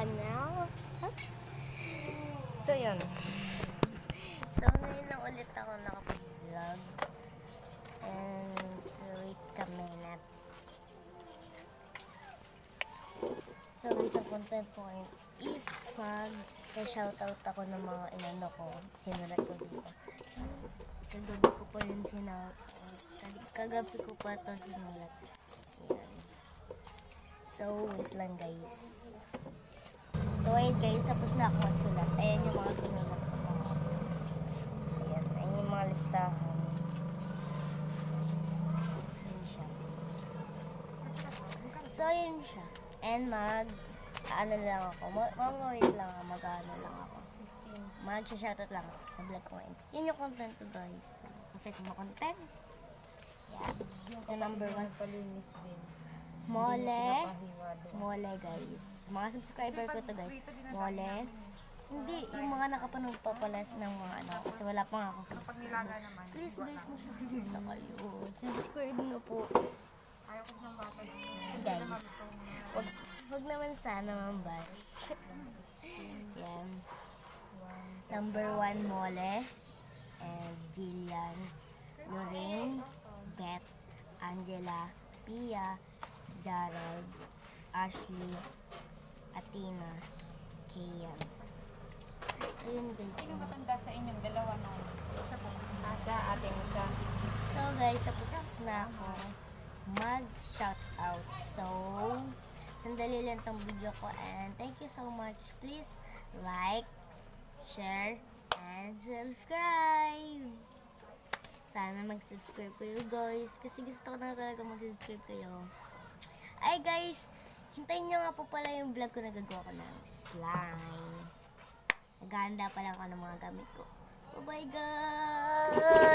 channel. So, yun. So, ngayon lang ulit ako nakapag-vlog. And, wait ka minute. So, isang content ko ngayon is mag-shoutout ako ng mga inano ko. Sinulat ko dito. Kagabi ko pa yun sinulat. Kagabi ko pa ito sinulat. Ayan. So, wait lang guys. So, ayun guys, tapos na ako magsulat. Ayan yung mga sinulat ko. Ayan, ayan yung mga listahan. Ayan siya. So, ayan siya. And ano lang ako. Wait lang ako. Mag-ano lang ako. Mag-shoutout lang ako sa vlog ko ngayon. Yun yung content ko guys. Kasi kung content. Yan. Ito number 1. Palinis din. Mole guys. Mga subscriber ko to guys. Mole. Hindi, yung mga nakapanood pa pala ng mga ano. Kasi wala pa nga akong subscriber. Please guys, mag-subscribe na kayo. Subscribe na po. Guys. Wag naman sana mambar. Yan. Number 1, Mole. And Jillian. Lorraine. Beth. Angela. Pia. Gerald, Ashley, Athena, Kian. So, yun guys. Sino matanda sa inyong dalawa na? Siya, ate mo siya. So guys, tapos na ako mag-shoutout. So, sandali lang tong video ko and thank you so much. Please like, share, and subscribe. Sana mag-subscribe kayo guys kasi gusto ko na talaga mag-subscribe kayo. Ay guys, hintayin nyo nga po pala yung vlog ko na gagawa ko ng slime. Naghahanda pa lang ako ng mga gamit ko. Bye bye guys!